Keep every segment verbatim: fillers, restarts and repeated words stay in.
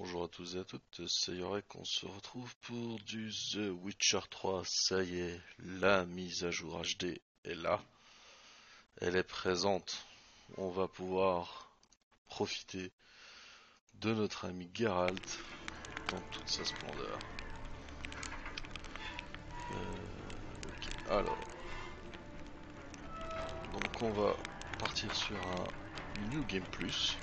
Bonjour à tous et à toutes, c'est Yorek, on se retrouve pour du The Witcher trois, ça y est, la mise à jour H D est là, elle est présente, on va pouvoir profiter de notre ami Geralt dans toute sa splendeur. Euh, ok, alors, donc on va partir sur un New Game Plus.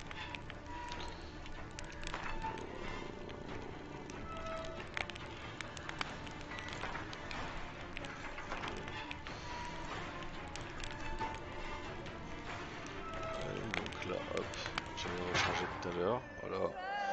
Allez, donc là, hop, j'avais rechargé tout à l'heure, voilà.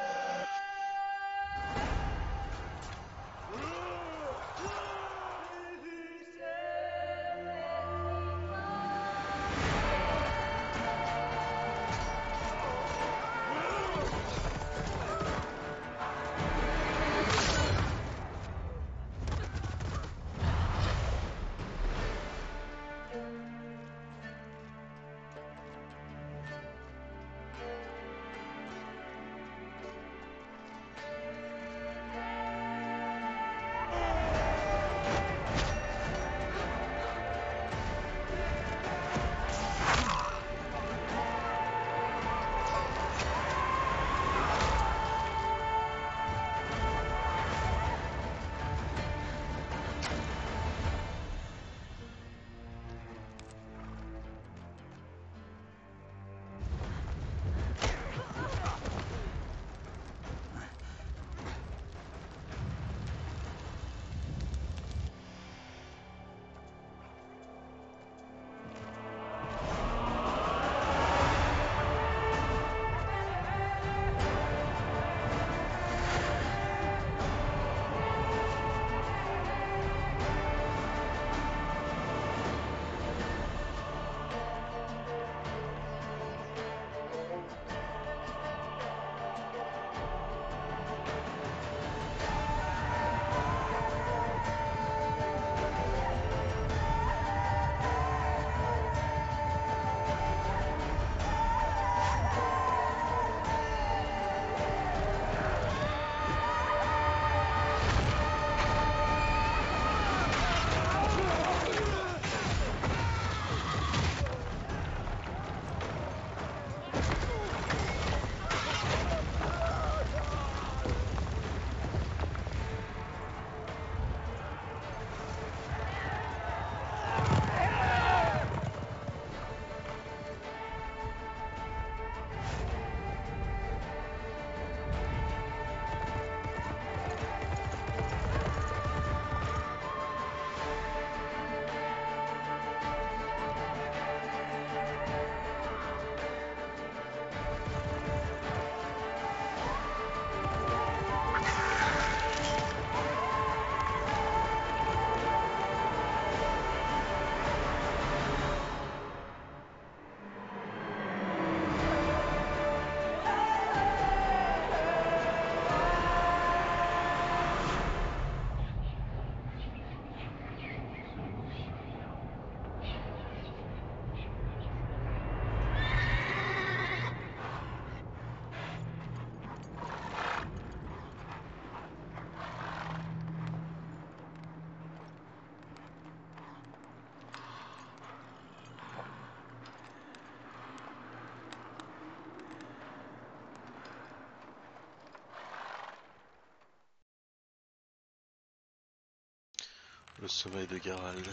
Le sommeil de Geralt.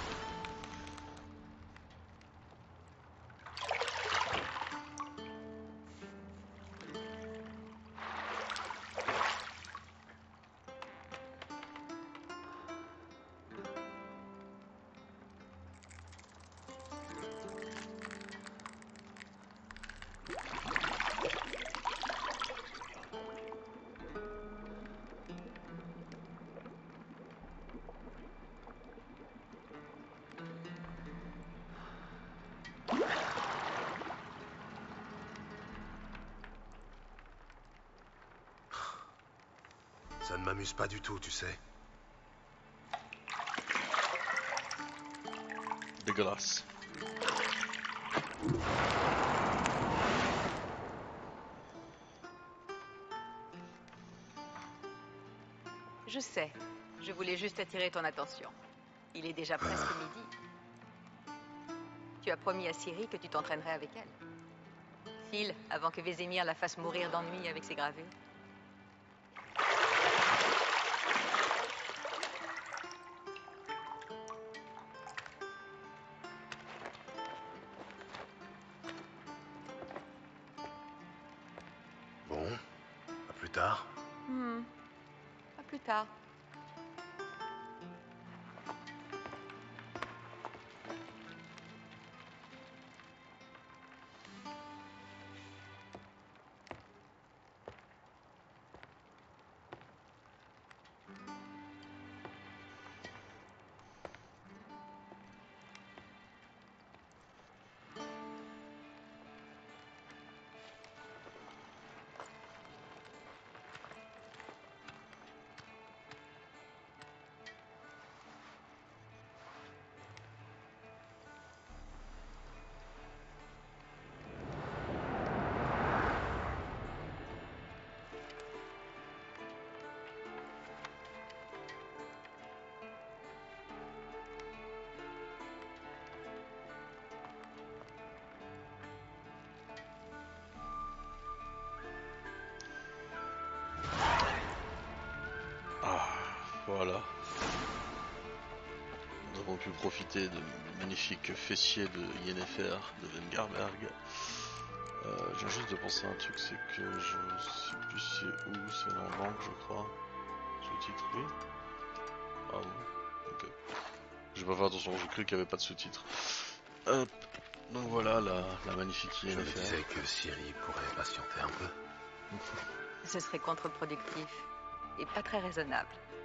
Ça ne m'amuse pas du tout, tu sais. Dégueulasse. Je sais. Je voulais juste attirer ton attention. Il est déjà presque Ah. midi. Tu as promis à Ciri que tu t'entraînerais avec elle. File, avant que Vézémir la fasse mourir d'ennui avec ses gravures. Bon, à plus tard. Hmm. À plus tard. Ah, voilà. Nous avons pu profiter de magnifiques fessiers de Yennefer, de Vengerberg. Euh, je viens juste de penser à un truc, c'est que je sais plus c'est où, c'est dans Langue je crois. Sous-titres, oui. Ah bon, ok. J'ai pas fait attention, j'ai cru qu'il n'y avait pas de sous-titres. Hop, donc voilà la, la magnifique Je me Yennefer. disais que Ciri pourrait patienter un peu. Ce serait contre-productif. Et pas très raisonnable.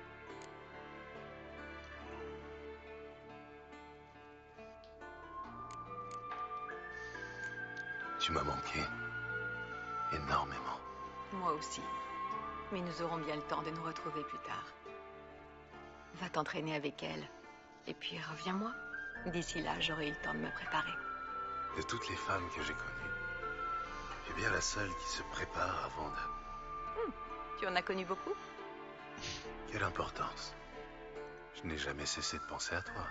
Tu m'as manqué. Énormément. Moi aussi. Mais nous aurons bien le temps de nous retrouver plus tard. Va t'entraîner avec elle. Et puis reviens-moi. D'ici là, j'aurai eu le temps de me préparer. De toutes les femmes que j'ai connues, tu es bien la seule qui se prépare avant de... Tu en as connu beaucoup? Quelle importance. Je n'ai jamais cessé de penser à toi.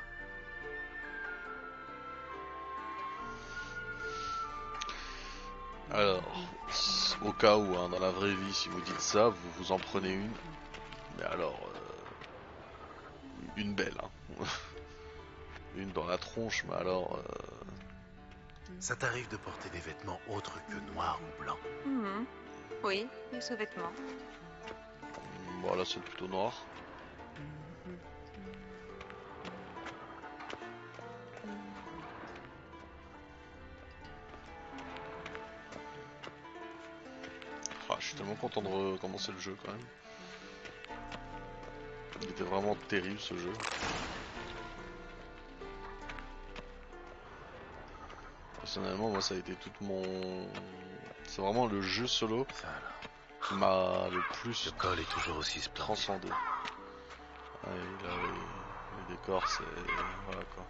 Alors, au cas où, hein, dans la vraie vie, si vous dites ça, vous vous en prenez une. Mais alors, euh, une belle, hein. Une dans la tronche, mais alors... Euh... Ça t'arrive de porter des vêtements autres que noirs ou blancs? Mhm. Oui, les sous-vêtements. Bon, là c'est plutôt noir. Ah, je suis tellement content de recommencer le jeu quand même. Il était vraiment terrible ce jeu. Personnellement, moi ça a été tout mon... C'est vraiment le jeu solo Ça alors. qui m'a le plus Le col est toujours aussi splendide. transcendé. Ah, et là, les, les décors, c'est... Voilà quoi.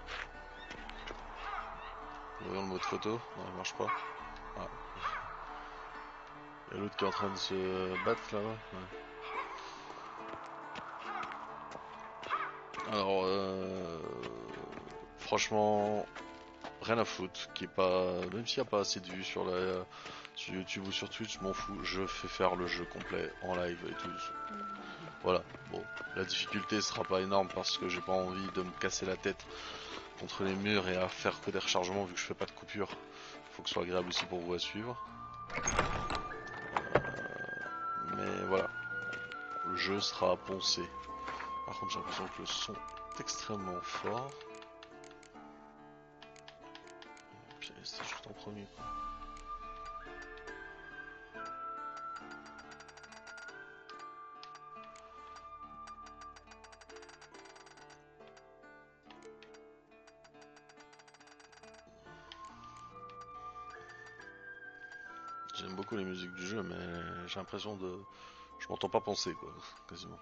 Voyons le mode photo. Non, il marche pas. Ah. Il y a l'autre qui est en train de se battre là-bas. Ouais. Alors, euh... franchement, rien à foutre. Qui est pas... Même s'il n'y a pas assez de vues sur, la... sur YouTube ou sur Twitch, je m'en fous. Je fais faire le jeu complet en live et tout. Voilà. Bon, la difficulté sera pas énorme parce que j'ai pas envie de me casser la tête contre les murs et à faire que des rechargements vu que je fais pas de coupure. Faut que ce soit agréable aussi pour vous à suivre. Euh, mais voilà, le jeu sera poncé. Par contre j'ai l'impression que le son est extrêmement fort. C'est juste en premier quoi. J'aime beaucoup les musiques du jeu mais j'ai l'impression de... Je m'entends pas penser quoi, quasiment.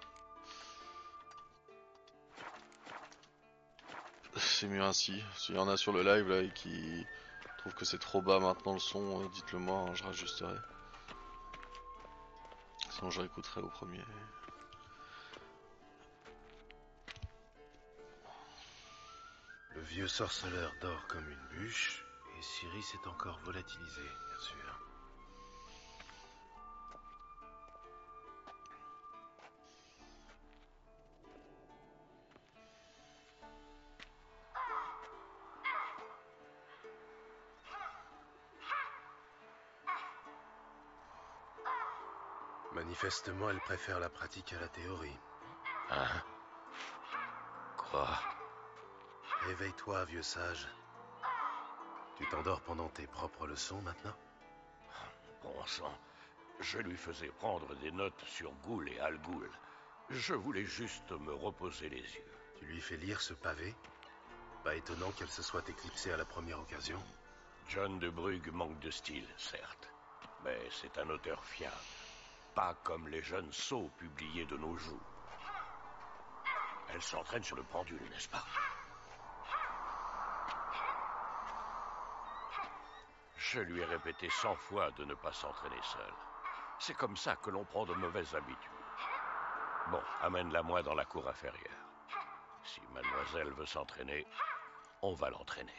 C'est mieux ainsi. S'il y en a sur le live là et qui trouvent que c'est trop bas maintenant le son, dites-le moi, hein, je rajusterai. Sinon je réécouterai au premier. Le vieux sorceleur dort comme une bûche, et Ciri s'est encore volatilisé, bien sûr. Manifestement, elle préfère la pratique à la théorie. Hein? Quoi? Réveille-toi, vieux sage. Tu t'endors pendant tes propres leçons, maintenant? Bon sang, je lui faisais prendre des notes sur Ghoul et Al-Ghoul. Je voulais juste me reposer les yeux. Tu lui fais lire ce pavé? Pas étonnant qu'elle se soit éclipsée à la première occasion. John de Brugge manque de style, certes. Mais c'est un auteur fiable. Pas comme les jeunes sots publiés de nos jours. Elle s'entraîne sur le pendule, n'est-ce pas? Je lui ai répété cent fois de ne pas s'entraîner seule. C'est comme ça que l'on prend de mauvaises habitudes. Bon, amène-la moi dans la cour inférieure. Si mademoiselle veut s'entraîner, on va l'entraîner.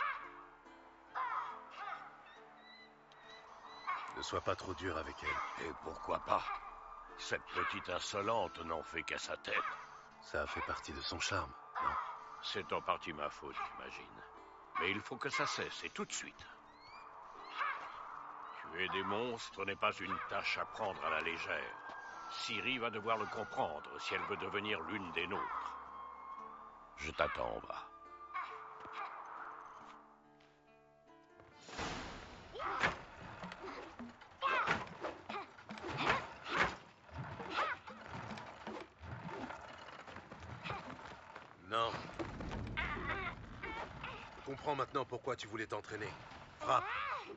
Ne sois pas trop dur avec elle. Et pourquoi pas? Cette petite insolente n'en fait qu'à sa tête. Ça a fait partie de son charme, non? C'est en partie ma faute, j'imagine. Mais il faut que ça cesse, et tout de suite. Tuer des monstres n'est pas une tâche à prendre à la légère. Ciri va devoir le comprendre si elle veut devenir l'une des nôtres. Je t'attends en bas. Non. Je comprends maintenant pourquoi tu voulais t'entraîner. Frappe.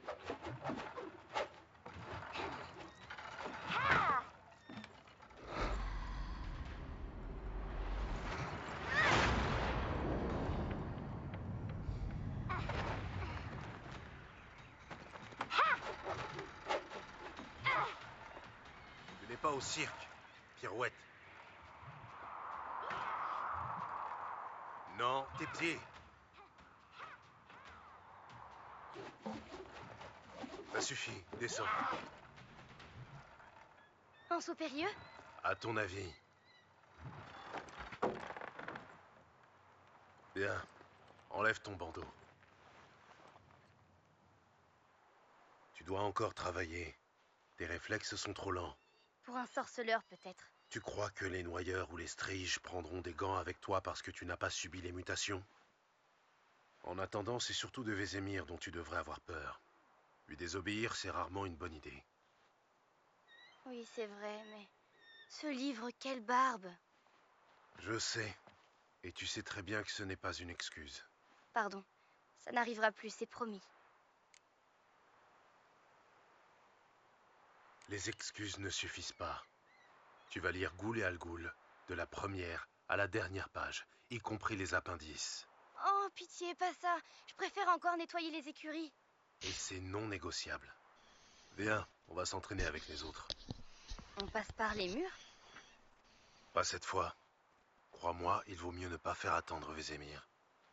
Tu n'es pas au cirque, pirouette. Non, tes pieds. Ça suffit, descends. En saut périlleux? À ton avis. Bien, enlève ton bandeau. Tu dois encore travailler. Tes réflexes sont trop lents. Pour un sorceleur, peut-être. Tu crois que les noyeurs ou les striges prendront des gants avec toi parce que tu n'as pas subi les mutations? En attendant, c'est surtout de Vézémir dont tu devrais avoir peur. Lui désobéir, c'est rarement une bonne idée. Oui, c'est vrai, mais... Ce livre, quelle barbe! Je sais. Et tu sais très bien que ce n'est pas une excuse. Pardon. Ça n'arrivera plus, c'est promis. Les excuses ne suffisent pas. Tu vas lire Ghoul et Al-Ghoul, de la première à la dernière page, y compris les appendices. Oh, pitié, pas ça. Je préfère encore nettoyer les écuries. Et c'est non négociable. Viens, on va s'entraîner avec les autres. On passe par les murs? Pas cette fois. Crois-moi, il vaut mieux ne pas faire attendre Vézémir.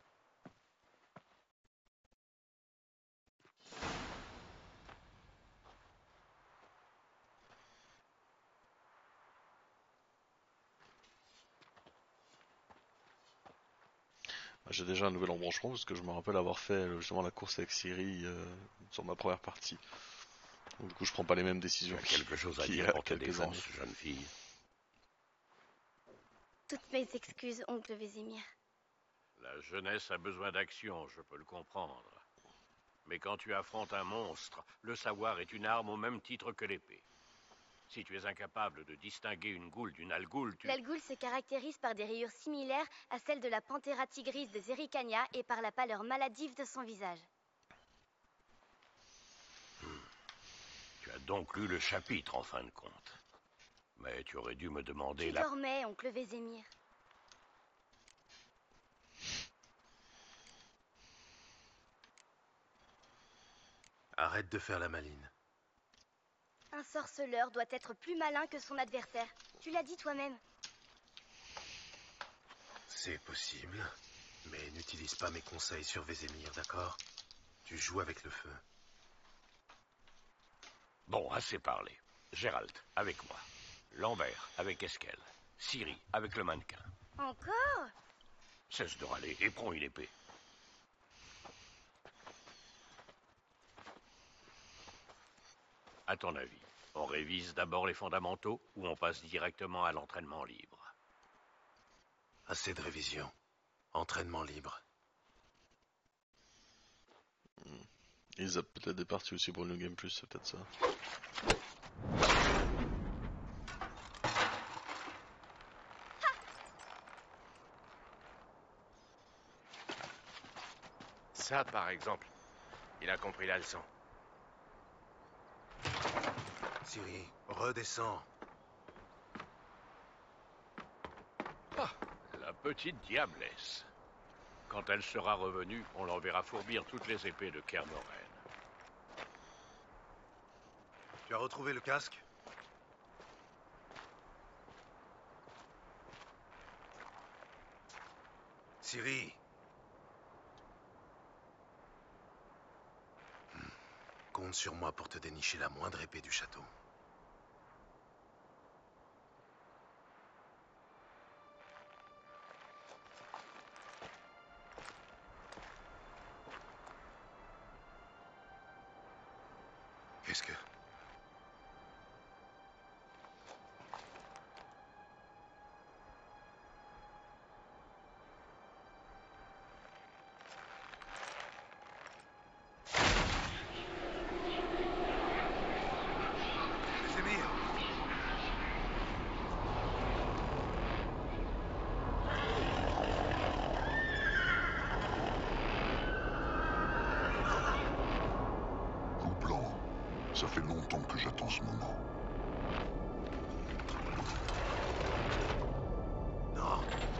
J'ai déjà un nouvel embranchement parce que je me rappelle avoir fait justement la course avec Ciri euh, sur ma première partie. Donc, du coup, je prends pas les mêmes décisions. Tu as quelque chose à qu'il y dire a pour ta quelques défense, années. jeune fille? Toutes mes excuses, oncle Vézémir. La jeunesse a besoin d'action, je peux le comprendre. Mais quand tu affrontes un monstre, le savoir est une arme au même titre que l'épée. Si tu es incapable de distinguer une goule d'une algoule, tu... L'algoule se caractérise par des rayures similaires à celles de la Panthera tigris de Zerrikania et par la pâleur maladive de son visage. Hmm. Tu as donc lu le chapitre, en fin de compte. Mais tu aurais dû me demander tu la... Tu dormais, oncle Vézémir. Arrête de faire la maline. Un sorceleur doit être plus malin que son adversaire. Tu l'as dit toi-même. C'est possible. Mais n'utilise pas mes conseils sur Vézémir, d'accord? Tu joues avec le feu. Bon, assez parlé. Gérald, avec moi. Lambert, avec Eskel. Ciri, avec le mannequin. Encore? Cesse de râler et prends une épée. À ton avis, on révise d'abord les fondamentaux ou on passe directement à l'entraînement libre? Assez de révision. Entraînement libre. Ils ont peut-être des parties aussi pour le New Game Plus, c'est peut-être ça. Ça, par exemple. Il a compris la leçon. Ciri, redescends. Ah, la petite diablesse. Quand elle sera revenue, on l'enverra fourbir toutes les épées de Kernoren. Tu as retrouvé le casque? Ciri. Hmm. Compte sur moi pour te dénicher la moindre épée du château. Qu'est-ce que... Vézémir! Loup blanc, ça fait longtemps que j'attends ce moment. Non!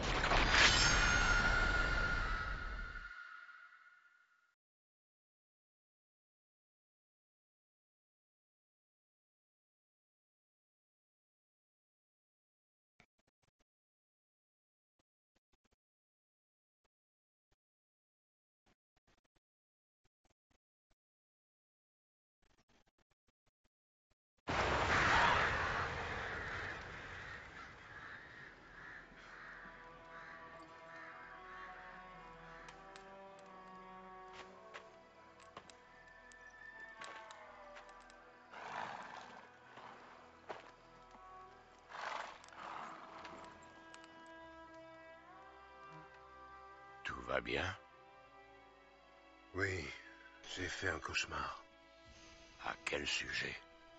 Tout va bien? Oui, j'ai fait un cauchemar. À quel sujet?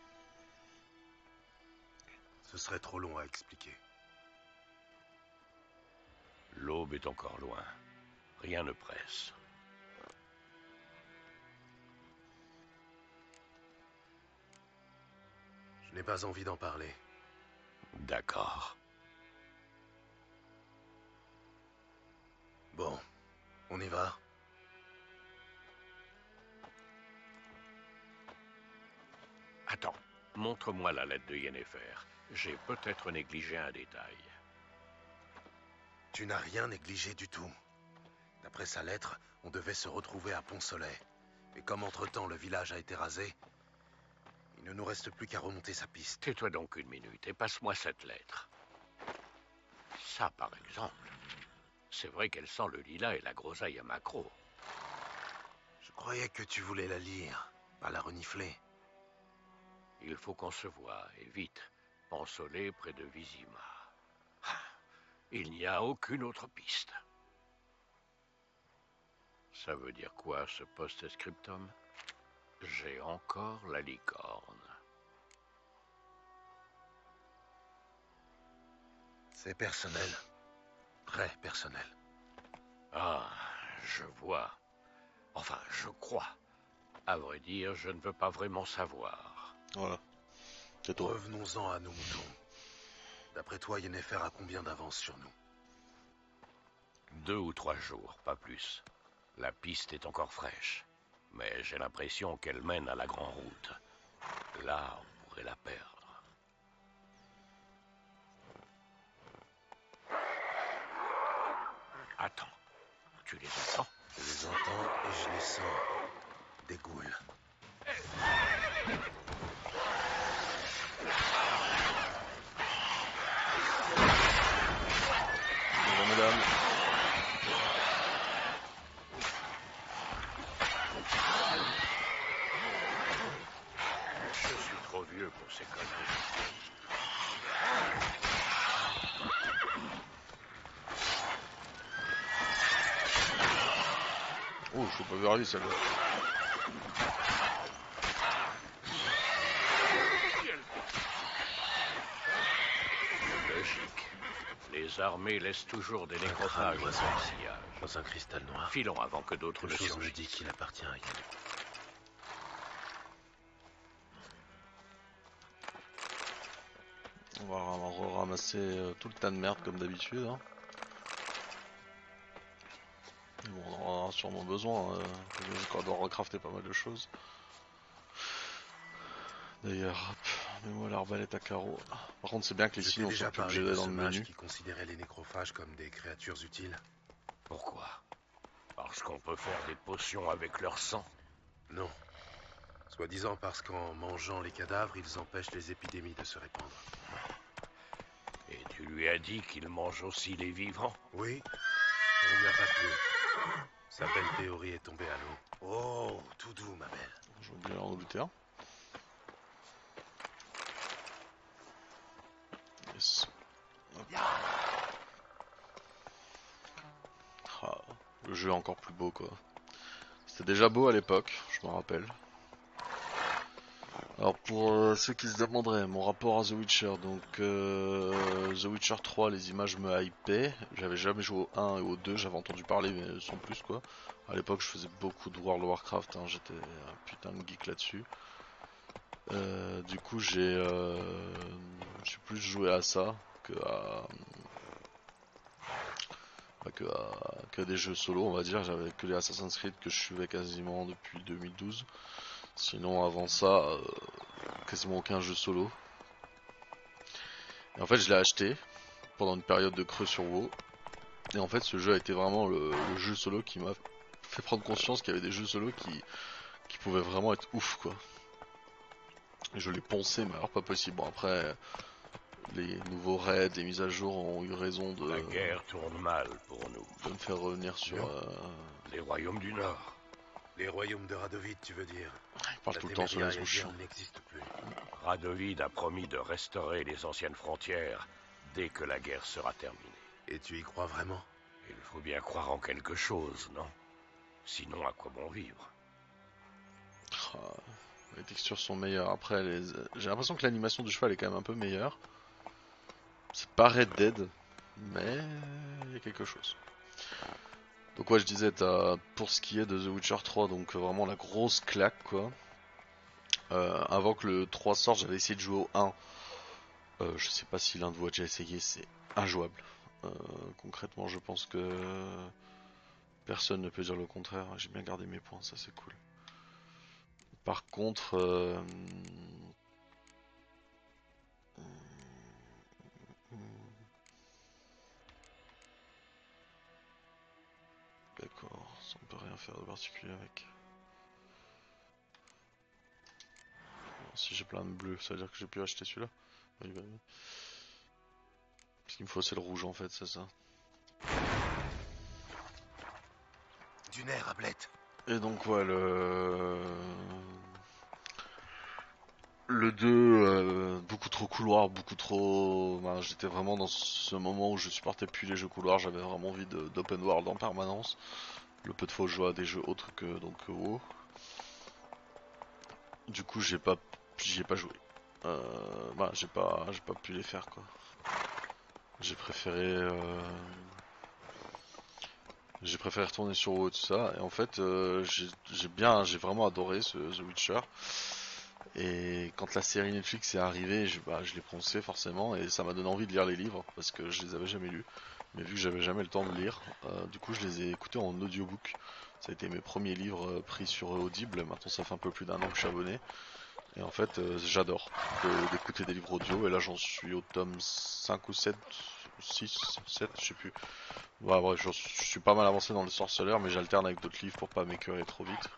Ce serait trop long à expliquer. L'aube est encore loin. Rien ne presse. Je n'ai pas envie d'en parler. D'accord. Bon, on y va? Attends, montre-moi la lettre de Yennefer. J'ai peut-être négligé un détail. Tu n'as rien négligé du tout. D'après sa lettre, on devait se retrouver à Pont-Soleil. Et comme entre-temps le village a été rasé, il ne nous reste plus qu'à remonter sa piste. Tais-toi donc une minute et passe-moi cette lettre. Ça, par exemple. C'est vrai qu'elle sent le lilas et la groseille à maquereau. Je croyais que tu voulais la lire, pas la renifler. Il faut qu'on se voie, et vite. Pont-Soleil près de Vizima. Ah, il n'y a aucune autre piste. Ça veut dire quoi, ce post-scriptum? J'ai encore la licorne. C'est personnel. Très personnel. Ah, je vois. Enfin, je crois. À vrai dire, je ne veux pas vraiment savoir. Voilà. C'est toi. Revenons-en à nos moutons. D'après toi, Yennefer a combien d'avance sur nous? Deux ou trois jours, pas plus. La piste est encore fraîche. Mais j'ai l'impression qu'elle mène à la grande route. Là, on pourrait la perdre. Attends. Tu les entends? Je les entends et je les sens. Des ghouls. Bonjour mesdames. Je suis trop vieux pour ces conneries. Oh, je peux pas vers lui celle-là. Logique. Les armées laissent toujours des nécrophages dans le sillage. Dans un cristal noir. Filons avant que d'autres ne Quelque chose me surgissent. dit qu'il appartient à Yann. On va ra- ramasser euh, tout le tas de merde comme d'habitude. Hein. Bon, on en aura sûrement besoin. Euh, je vais encore recrafter pas mal de choses. D'ailleurs, hop, mets-moi l'arbalète à carreaux. Par contre, c'est bien que les Je t'ai signes on déjà soit plus parlé obligé de d'aller dans ce le mage menu. qui considérait les nécrophages comme des créatures utiles. Pourquoi? Parce qu'on peut faire des potions avec leur sang? Non. Soi-disant parce qu'en mangeant les cadavres, ils empêchent les épidémies de se répandre. Et tu lui as dit qu'il mange aussi les vivants? Oui, on n'y a pas plu. Sa belle théorie est tombée à l'eau. Oh, tout doux, ma belle. J'ai oublié en douter un. Yes. Hop. Ah, le jeu est encore plus beau quoi. C'était déjà beau à l'époque, je me rappelle. Alors pour euh, ceux qui se demanderaient, mon rapport à The Witcher, donc euh, The Witcher trois, les images me hypaient. J'avais jamais joué au un et au deux, j'avais entendu parler mais sans plus quoi. À l'époque je faisais beaucoup de World of Warcraft, hein, j'étais un putain de geek là-dessus. Euh, du coup j'ai euh, j'ai plus joué à ça que à, bah, que à que à des jeux solo on va dire. J'avais que les Assassin's Creed que je suivais quasiment depuis deux mille douze. Sinon avant ça euh, quasiment aucun jeu solo. Et en fait je l'ai acheté pendant une période de creux sur WoW. Et en fait ce jeu a été vraiment le, le jeu solo qui m'a fait prendre conscience qu'il y avait des jeux solo qui, qui pouvaient vraiment être ouf quoi. Et je l'ai poncé mais alors pas possible. Bon après les nouveaux raids, les mises à jour ont eu raison de, La guerre tourne mal pour nous. de me faire revenir sur... Non. Euh... Les royaumes du Nord. Les royaumes de Radovid, tu veux dire? Il parle La tout le temps sur les Téméria réseaux chiants. Eldienne n'existe plus. Radovid a promis de restaurer les anciennes frontières dès que la guerre sera terminée. Et tu y crois vraiment? Il faut bien croire en quelque chose, non? Sinon, à quoi bon vivre? Ah, les textures sont meilleures. Après, les... j'ai l'impression que l'animation du cheval est quand même un peu meilleure. C'est pas Red Dead, mais il y a quelque chose. Donc ouais, je disais, t'as, pour ce qui est de The Witcher trois, donc vraiment la grosse claque quoi. Euh, avant que le trois sorte, j'avais essayé de jouer au un. Euh, je sais pas si l'un de vous a déjà essayé, c'est injouable. Euh, concrètement, je pense que personne ne peut dire le contraire. J'ai bien gardé mes points, ça c'est cool. Par contre, euh... d'accord, ça on peut rien faire de particulier avec. Si j'ai plein de bleus, ça veut dire que j'ai pu acheter celui-là. Oui, bah oui. Ce qu'il me faut, c'est le rouge en fait, c'est ça. Du nerf, Ablette. Et donc, ouais, le. Le deux, euh, beaucoup trop couloir, beaucoup trop. Ben, j'étais vraiment dans ce moment où je supportais plus les jeux couloirs, j'avais vraiment envie d'open world en permanence. Le peu de fois où je jouais à des jeux autres que donc WoW. Du coup, j'ai pas, j'y ai pas joué. Euh, bah, j'ai pas, j'ai pas pu les faire quoi. J'ai préféré, euh... j'ai préféré retourner sur WoW et tout ça. Et en fait, euh, j'ai bien, j'ai vraiment adoré ce The Witcher. Et quand la série Netflix est arrivée, je, bah, je l'ai poncé forcément et ça m'a donné envie de lire les livres parce que je les avais jamais lus. Mais vu que j'avais jamais le temps de lire, euh, du coup je les ai écoutés en audiobook. Ça a été mes premiers livres euh, pris sur Audible. Maintenant ça fait un peu plus d'un an que je suis abonné. Et en fait euh, j'adore d'écouter des livres audio. Et là j'en suis au tome cinq ou sept six, sept, je sais plus. Ouais, ouais, je, je suis pas mal avancé dans le sorceleur, mais j'alterne avec d'autres livres pour pas m'écœurer trop vite.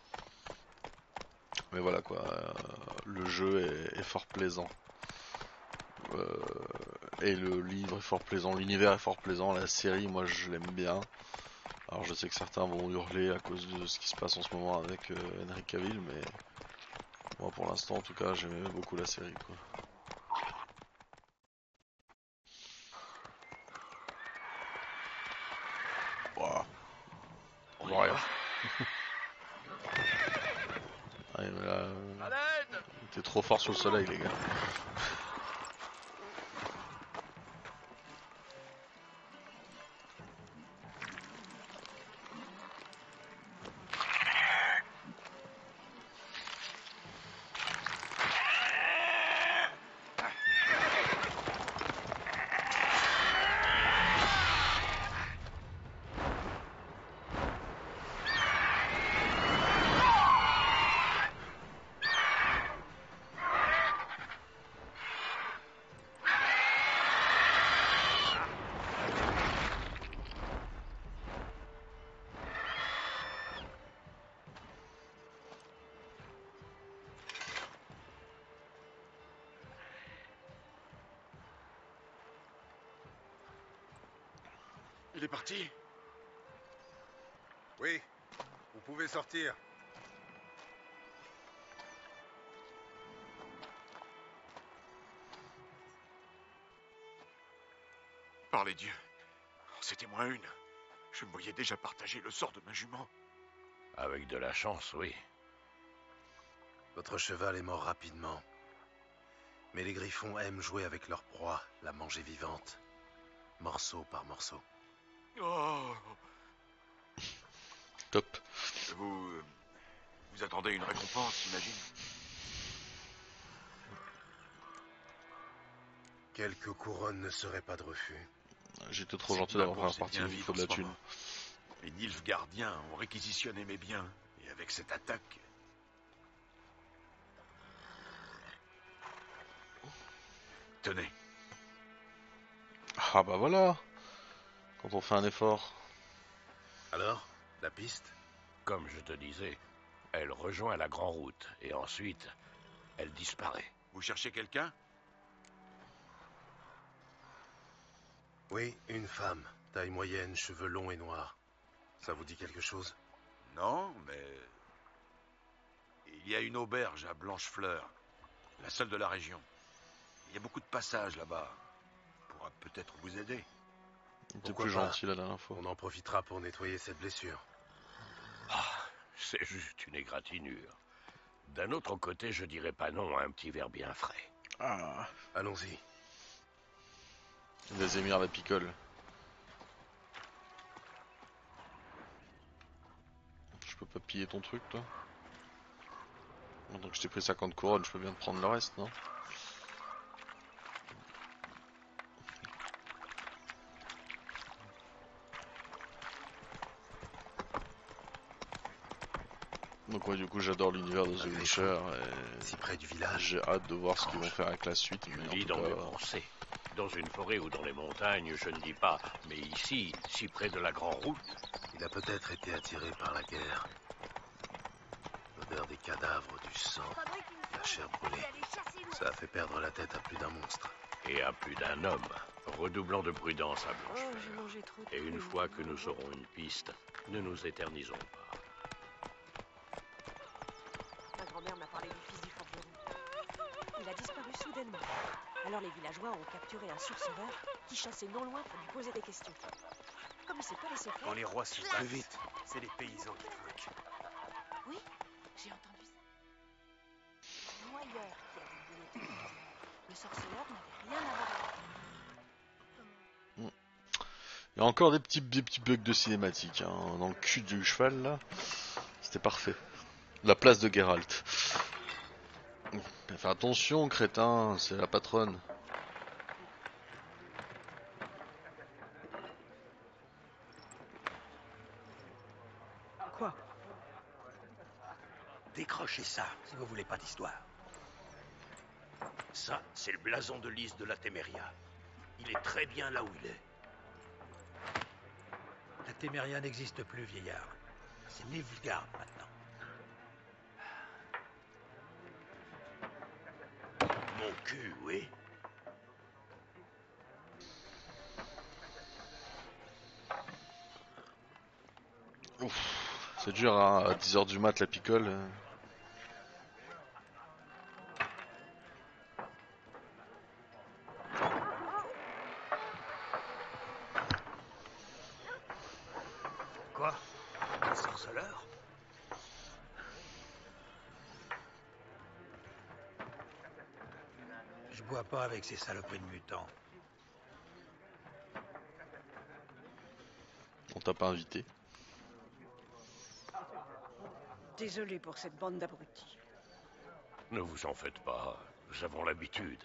Mais voilà quoi, euh, le jeu est, est fort plaisant. Euh, et le livre est fort plaisant, l'univers est fort plaisant, la série, moi je l'aime bien. Alors je sais que certains vont hurler à cause de ce qui se passe en ce moment avec euh, Henry Cavill, mais moi pour l'instant en tout cas j'aimais beaucoup la série quoi. Wow. On y Ouais. va. Allez, mais là, euh, À l'aide! t'es trop fort sur le soleil les gars. Il est parti? Oui, vous pouvez sortir. Par les dieux, c'était moins une. Je me voyais déjà partager le sort de ma jument. Avec de la chance, oui. Votre cheval est mort rapidement. Mais les griffons aiment jouer avec leur proie, la manger vivante. Morceau par morceau. Oh, Top. vous... euh, Vous attendez une récompense, j'imagine? Quelques couronnes ne seraient pas de refus. J'étais trop C'est gentil ma d'avoir fait bourse la est partie, bien il me vide faut en de la ce thune. moment. Les Nilfs gardiens ont réquisitionné mes biens. Et avec cette attaque... Tenez, Ah bah voilà. Quand on fait un effort. Alors, la piste? Comme je te disais, elle rejoint la Grande Route et ensuite, elle disparaît. vous cherchez quelqu'un? Oui, une femme. Taille moyenne, cheveux longs et noirs. Ça vous dit quelque chose? Non, mais... Il y a une auberge à Blanchefleur, la seule de la région. Il y a beaucoup de passages là-bas. Pourra peut-être vous aider. T'es Pourquoi plus pas? gentil la dernière fois. On en profitera pour nettoyer cette blessure. Ah, c'est juste une égratignure. D'un autre côté, je dirais pas non à un petit verre bien frais. Ah. Allons-y. Les émirs la picole. Je peux pas piller ton truc toi? Donc je t'ai pris cinquante couronnes, je peux bien te prendre le reste, non? Donc ouais, du coup j'adore l'univers de The Un Witcher Si et près du village. j'ai hâte de voir ce qu'ils vont Étrange. faire avec la suite. Tu Mais en lis tout dans mes cas, pensées. Dans une forêt ou dans les montagnes, je ne dis pas. Mais ici, si près de la Grande Route, Il a peut-être été attiré par la guerre. L'odeur des cadavres, du sang, la chair brûlée. Ça a fait perdre la tête à plus d'un monstre. et à plus d'un homme, redoublant de prudence à Oh, j'ai Blanchefleur. mangé trop de Et une fruits. fois que nous aurons une piste, ne nous éternisons pas. Ma grand-mère m'a parlé du fils du forgeron. Il a disparu soudainement. Alors les villageois ont capturé un sursauveur qui chassait non loin pour lui poser des questions. Comme il s'est pas laissé faire... Quand les rois se Plus battent, vite. c'est les paysans qui floquent. Oui, j'ai entendu ça. Le noyeur qui avait le boulot de faire. Le sorceleur n'avait rien à voir avec il y a encore des petits, des petits bugs de cinématique hein, dans le cul du cheval là. C'était parfait. La place de Geralt. Fais attention, crétin, c'est la patronne. Quoi? Décrochez ça, si vous voulez pas d'histoire. Ça, c'est le blason de lys de la Téméria. Il est très bien là où il est. La Téméria n'existe plus, vieillard. C'est Nilfgaard maintenant. Mon cul, oui. Ouf, c'est dur hein, à dix heures du mat la picole. euh. Quoi? Un sorceleur? Je bois pas avec ces saloperies de mutants. On t'a pas invité. Désolé pour cette bande d'abrutis. Ne vous en faites pas, nous avons l'habitude.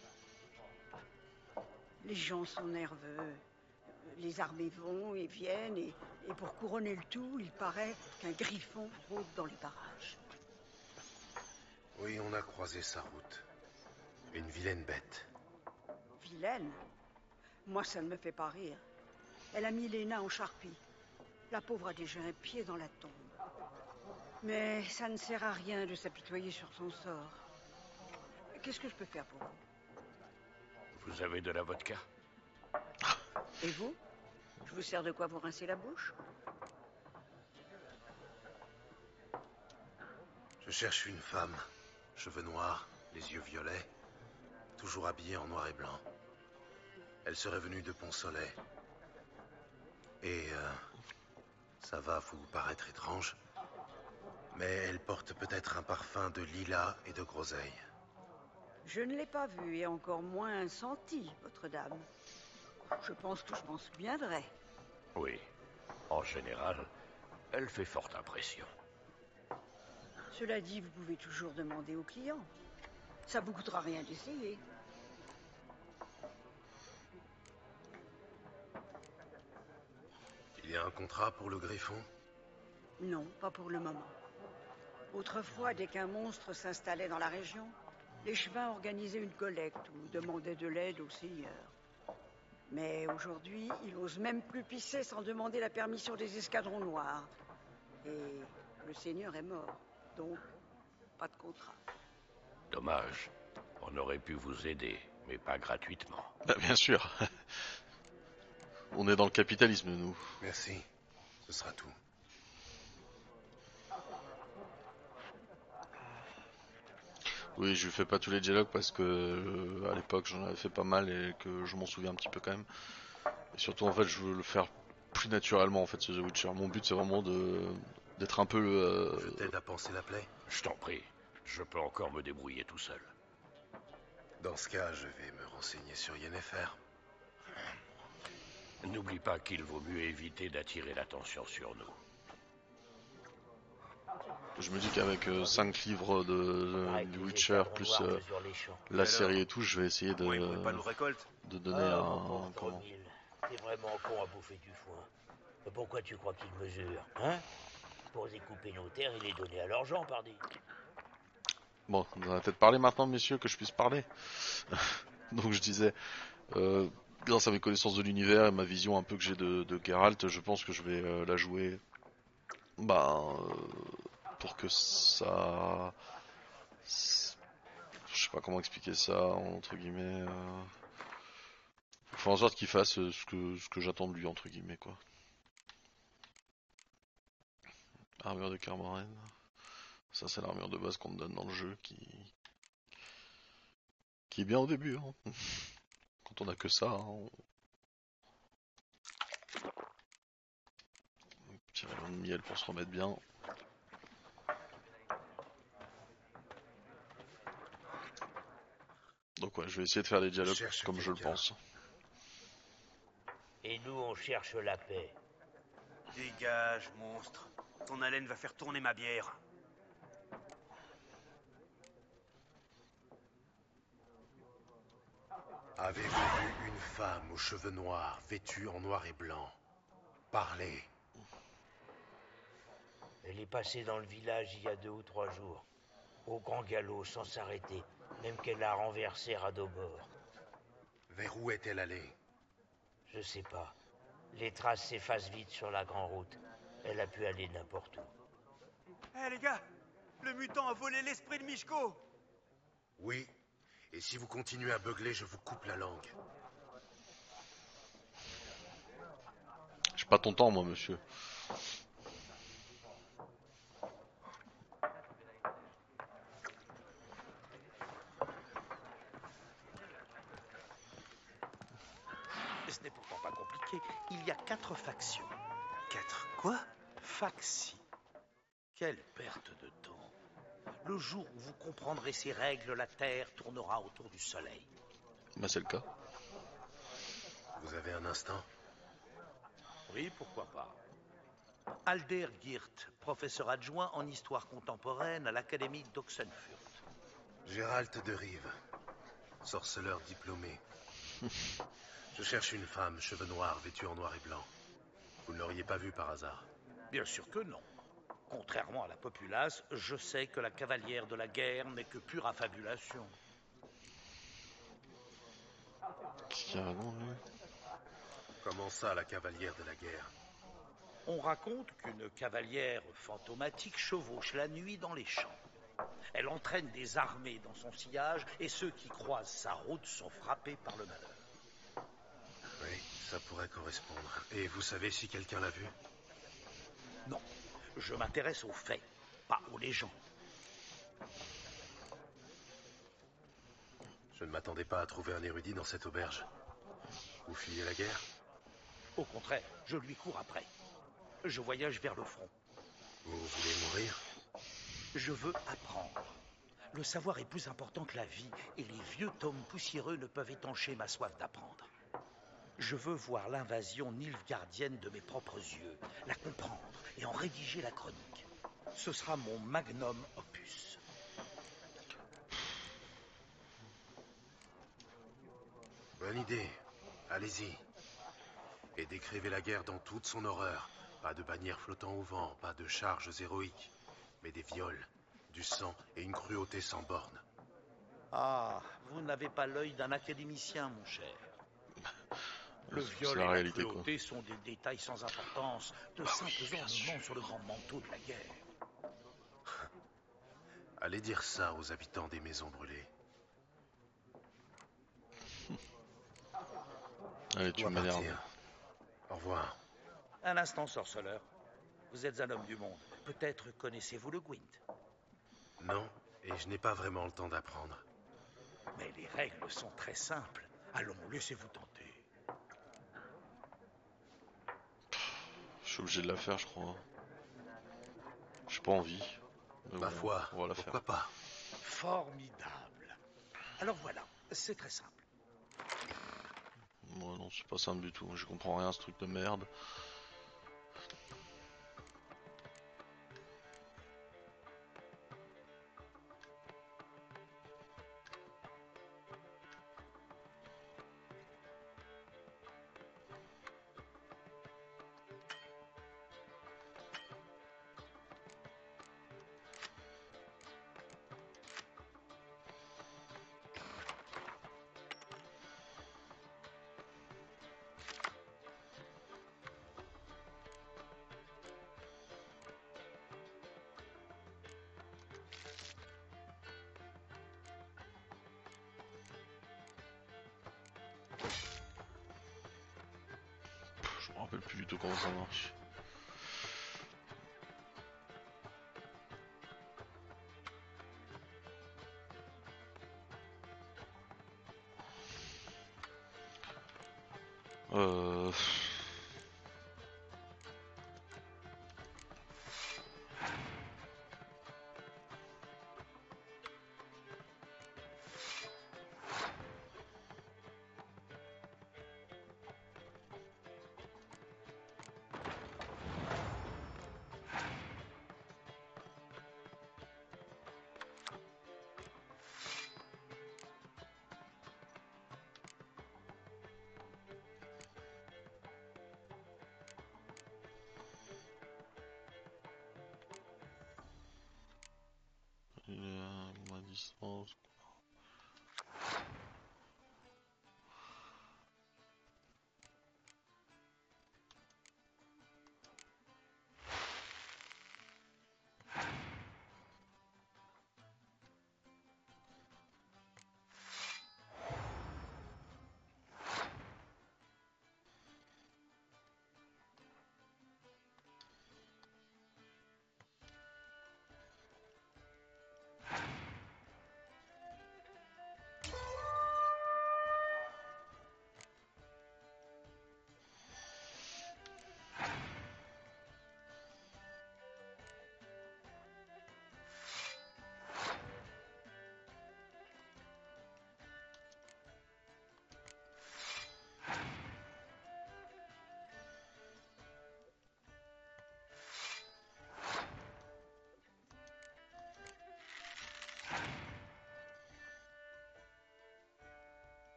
Les gens sont nerveux. Les armées vont et viennent, et, et pour couronner le tout, il paraît qu'un griffon rôde dans les parages. Oui, on a croisé sa route. Une vilaine bête. Vilaine? Moi, ça ne me fait pas rire. Elle a mis Léna en charpie. La pauvre a déjà un pied dans la tombe. Mais ça ne sert à rien de s'apitoyer sur son sort. Qu'est-ce que je peux faire pour vous? Vous avez de la vodka? Et vous? Je vous sers de quoi vous rincer la bouche? Je cherche une femme. Cheveux noirs, les yeux violets. Toujours habillée en noir et blanc. Elle serait venue de Pont-Soleil. Et euh, ça va vous paraître étrange, mais elle porte peut-être un parfum de lilas et de groseille. Je ne l'ai pas vue et encore moins senti, votre dame. Je pense que je m'en souviendrai. Oui. En général, elle fait forte impression. Cela dit, vous pouvez toujours demander aux clients. Ça vous coûtera rien d'essayer. Il y a un contrat pour le Griffon? Non, pas pour le moment. Autrefois, dès qu'un monstre s'installait dans la région, les chevins organisaient une collecte ou demandaient de l'aide aux seigneurs. Mais aujourd'hui, ils n'osent même plus pisser sans demander la permission des escadrons noirs. Et le seigneur est mort, donc pas de contrat. Dommage. On aurait pu vous aider, mais pas gratuitement. Bah, bien sûr. On est dans le capitalisme, nous. Merci. Ce sera tout. Oui, je lui fais pas tous les dialogues parce que euh, à l'époque j'en avais fait pas mal et que je m'en souviens un petit peu quand même. Et surtout en fait je veux le faire plus naturellement en fait ce The Witcher. Mon but c'est vraiment de d'être un peu le. Euh... Je t'aide à panser la plaie? Je t'en prie. Je peux encore me débrouiller tout seul. Dans ce cas, je vais me renseigner sur Yennefer. N'oublie pas qu'il vaut mieux éviter d'attirer l'attention sur nous. Je me dis qu'avec euh, cinq livres de, de du Witcher plus euh, la série et tout, je vais essayer de Moi, ils brûlent pas nos récoltes. de donner Ah, un mon pauvre comment. Throgil, t'es vraiment con à bouffer du foin. Mais pourquoi tu crois qu'il mesure, hein? Pour découper nos terres et les donner à leurs gens, pardi. Bon, on va peut-être parler maintenant, messieurs, que je puisse parler. Donc je disais, euh, grâce à mes connaissances de l'univers et ma vision un peu que j'ai de, de Geralt, je pense que je vais euh, la jouer, bah, euh, pour que ça, je sais pas comment expliquer ça entre guillemets. Euh... Faut en sorte qu'il fasse euh, ce que ce que j'attends de lui entre guillemets quoi. Armure de Kermoren. Ça c'est l'armure de base qu'on me donne dans le jeu qui qui est bien au début. Hein. Quand on a que ça. Hein, on... Petit rayon de miel pour se remettre bien. Donc ouais, je vais essayer de faire des dialogues Je comme je le quelqu'un. pense. Et nous, on cherche la paix. Dégage, monstre. Ton haleine va faire tourner ma bière. Avez-vous vu une femme aux cheveux noirs, vêtue en noir et blanc? Parlez. Elle est passée dans le village il y a deux ou trois jours. Au grand galop, sans s'arrêter. Même qu'elle a renversé Radobor. Vers où est-elle allée? Je sais pas. Les traces s'effacent vite sur la grande route. Elle a pu aller n'importe où. Hé hey, les gars, le mutant a volé l'esprit de Michko. Oui, et si vous continuez à beugler, je vous coupe la langue. J'ai pas ton temps, moi, monsieur. Ce n'est pourtant pas compliqué. Il y a quatre factions. Quatre quoi? Facties. Quelle perte de temps. Le jour où vous comprendrez ces règles, la Terre tournera autour du Soleil. Bah, c'est le cas. Vous avez un instant? Oui, pourquoi pas. Alder Geert, professeur adjoint en histoire contemporaine à l'Académie d'Oxenfurt. Gérald de Rive, sorceleur diplômé. Je cherche une femme, cheveux noirs, vêtue en noir et blanc. Vous ne l'auriez pas vue par hasard? Bien sûr que non. Contrairement à la populace, je sais que la cavalière de la guerre n'est que pure affabulation. Qu'est-ce qu'il raconte, lui? Comment ça, la cavalière de la guerre? On raconte qu'une cavalière fantomatique chevauche la nuit dans les champs. Elle entraîne des armées dans son sillage et ceux qui croisent sa route sont frappés par le malheur. Oui, ça pourrait correspondre. Et vous savez si quelqu'un l'a vue? Non, je m'intéresse aux faits, pas aux légendes. Je ne m'attendais pas à trouver un érudit dans cette auberge. Vous fuyez la guerre? Au contraire, je lui cours après. Je voyage vers le front. Vous voulez mourir? Je veux apprendre. Le savoir est plus important que la vie, et les vieux tomes poussiéreux ne peuvent étancher ma soif d'apprendre. Je veux voir l'invasion nilfgaardienne de mes propres yeux, la comprendre et en rédiger la chronique. Ce sera mon magnum opus. Bonne idée. Allez-y. Et décrivez la guerre dans toute son horreur. Pas de bannières flottant au vent, pas de charges héroïques, mais des viols, du sang et une cruauté sans borne. Ah, vous n'avez pas l'œil d'un académicien, mon cher. Le C'est viol la et la réalité, cruauté sont des détails sans importance, de Bah simples oui, bien ornements sûr. sur le grand manteau de la guerre. Allez dire ça aux habitants des maisons brûlées. Allez, Je tu dois m'énerves. partir. Au revoir. Un instant, sorceleur. Vous êtes un homme du monde. Peut-être connaissez-vous le Gwent. Non, et je n'ai pas vraiment le temps d'apprendre. Mais les règles sont très simples. Allons, laissez-vous tenter. Je suis obligé de la faire, je crois. J'ai pas envie. Mais Ma bon, foi, on va la pourquoi faire. pas? Formidable. Alors voilà, c'est très simple. Moi non, c'est pas simple du tout. Je comprends rien, ce truc de merde. Je me rappelle plus du tout comment ça marche. Euh...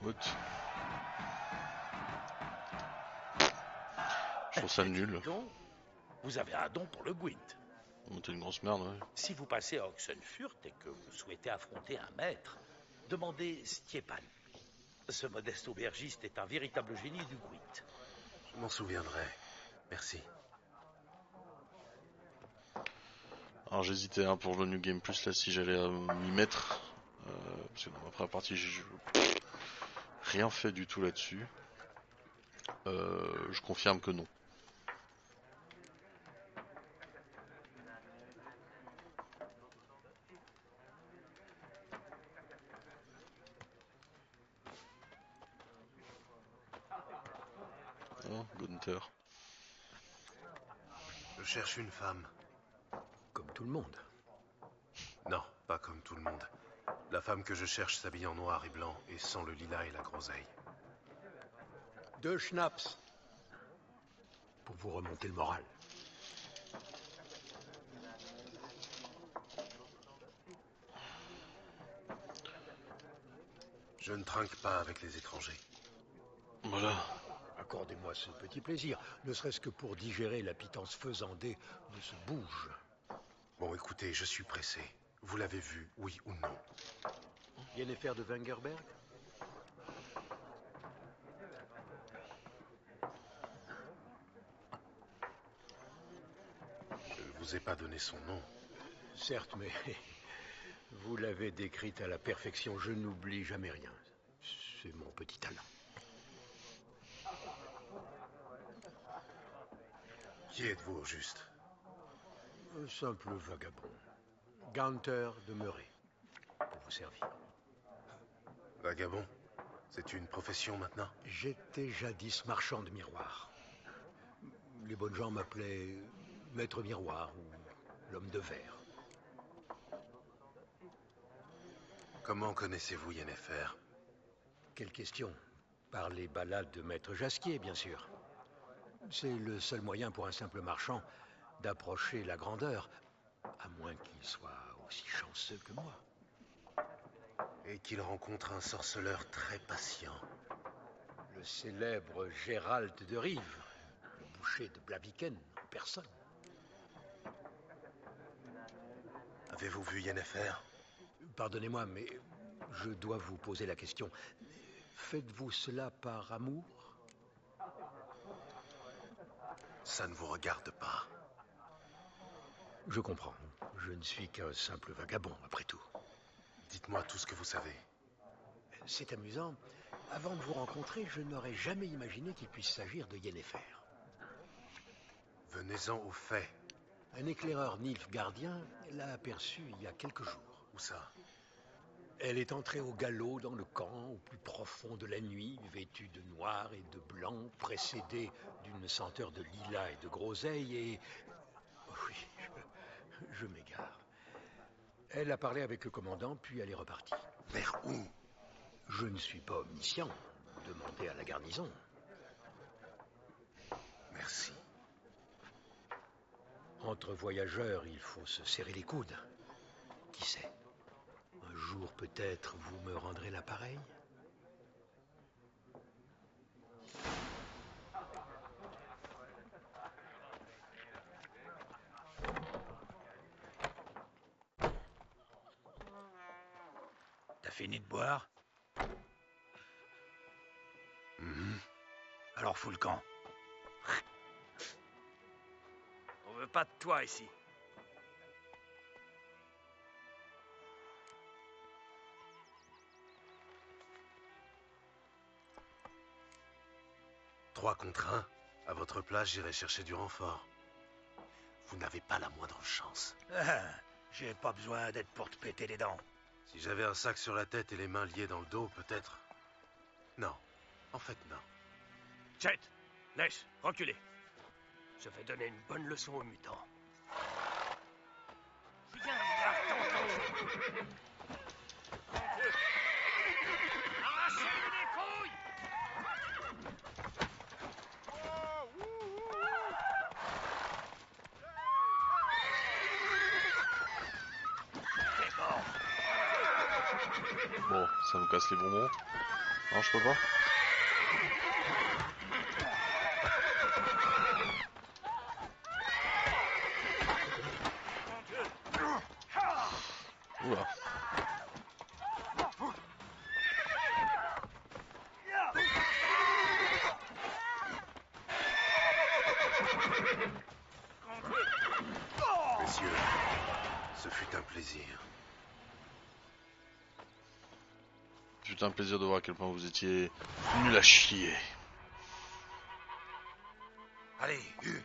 What? Je trouve ça nul. Donc, vous avez un don pour le Gwent. T'es une grosse merde, ouais. Si vous passez à Oxenfurt et que vous souhaitez affronter un maître, demandez Stjepan. Ce modeste aubergiste est un véritable génie du Gwent. Je m'en souviendrai. Merci. Alors j'hésitais hein, pour le New Game Plus là si j'allais euh, m'y mettre. Euh, parce que dans ma première partie j'ai rien fait du tout là-dessus. Euh, je confirme que non. Oh, Gunther. Je cherche une femme. Comme tout le monde. Non, pas comme tout le monde. La femme que je cherche s'habille en noir et blanc et sans le lilas et la groseille. Deux schnapps. Pour vous remonter le moral. Je ne trinque pas avec les étrangers. Voilà. Accordez-moi ce petit plaisir, ne serait-ce que pour digérer la pitance faisandée de ce bouge. Bon, écoutez, je suis pressé. Vous l'avez vu, oui ou non? Yennefer de Wengerberg? Je ne vous ai pas donné son nom. Certes, mais vous l'avez décrite à la perfection. Je n'oublie jamais rien. C'est mon petit talent. Qui êtes-vous au juste? Un simple vagabond. Gunther de Murray. Pour vous servir. Vagabond? C'est une profession maintenant? J'étais jadis marchand de miroirs. Les bonnes gens m'appelaient Maître Miroir ou l'homme de verre. Comment connaissez-vous Yennefer? Quelle question? Par les ballades de Maître Jasquier, bien sûr. C'est le seul moyen pour un simple marchand d'approcher la grandeur, à moins qu'il soit aussi chanceux que moi. Et qu'il rencontre un sorceleur très patient. Le célèbre Gérald de Rive, le boucher de Blaviken en personne. Avez-vous vu Yennefer? Pardonnez-moi, mais je dois vous poser la question. Faites-vous cela par amour? Ça ne vous regarde pas. Je comprends. Je ne suis qu'un simple vagabond, après tout. Dites-moi tout ce que vous savez. C'est amusant. Avant de vous rencontrer, je n'aurais jamais imaginé qu'il puisse s'agir de Yennefer. Venez-en aux faits. Un éclaireur nilfgaardien l'a aperçue il y a quelques jours. Où ça? Elle est entrée au galop dans le camp, au plus profond de la nuit, vêtue de noir et de blanc, précédée d'une senteur de lilas et de groseille, et... Oui, je, je m'égare. Elle a parlé avec le commandant, puis elle est repartie. Vers où? Je ne suis pas omniscient. Demandez à la garnison. Merci. Entre voyageurs, il faut se serrer les coudes. Qui sait? Un jour, peut-être, vous me rendrez l'appareil? T'as fini de boire? Mm-hmm. Alors fous le camp. On veut pas de toi ici. Trois contre un. À votre place, j'irai chercher du renfort. Vous n'avez pas la moindre chance. Ah, j'ai pas besoin d'être pour te péter les dents. Si j'avais un sac sur la tête et les mains liées dans le dos, peut-être... Non. En fait, non. Chet, laisse, reculez. Je vais donner une bonne leçon aux mutants. Viens, attends, arrachez-lui les couilles! Bon, ça nous casse les bonbons. Non, je peux pas. Oula. Messieurs, ce fut un plaisir. C'est un plaisir de voir à quel point vous étiez nul à chier. Allez,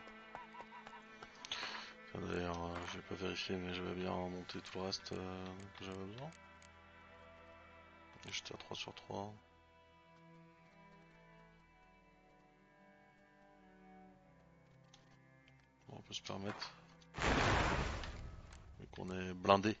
D'ailleurs, euh, je vais pas vérifier, mais j'avais bien remonté tout le reste euh, que j'avais besoin. J'étais à trois sur trois. Bon, on peut se permettre. Vu qu'on est blindé.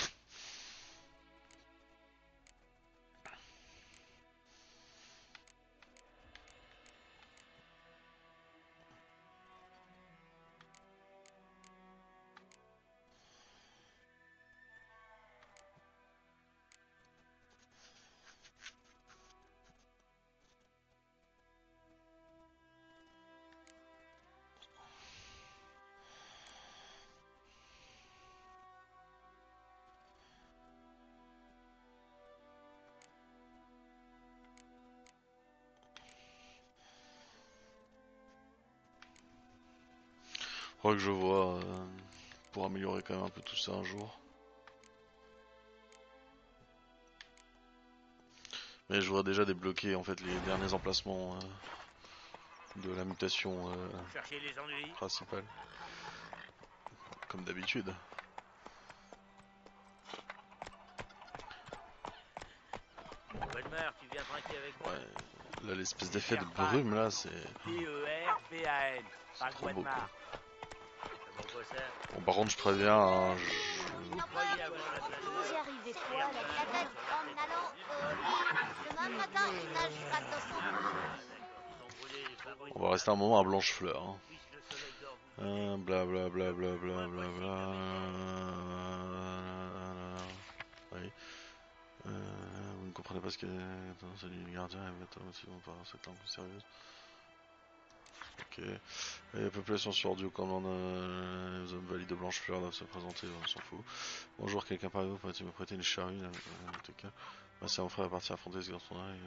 Je crois que je vois euh, pour améliorer quand même un peu tout ça un jour. Mais je voudrais déjà débloquer en fait les derniers emplacements euh, de la mutation euh, Chercher les ennuis. principale. Comme d'habitude. Bonne mère, tu viens trinquer avec moi. Ouais, là l'espèce d'effet de brume là c'est... B E R B A N. Pas trop beau quoi. C'est bon quoi ça? Bon par contre je préviens, hein, je... Vous croyez avoir la place? Vous y arrivez quoi, la catate, en allant au lit. Demain matin, il nagera dans son... On va rester un moment à Blanchefleur. Hein. Euh, bla bla bla bla bla bla bla. Oui. Euh, vous ne comprenez pas ce qu'est... Attends, salut le gardien, et bientôt aussi on part cette langue plus sérieuse. Ok. Et la population sur audio commande euh, les hommes valides de Blanchefleur doivent se présenter, on s'en fout. Bonjour, quelqu'un par vous, pourrait-il me prêter une charrue en tout cas. Bah, c'est mon frère est parti affronter ce garçon-là. Et...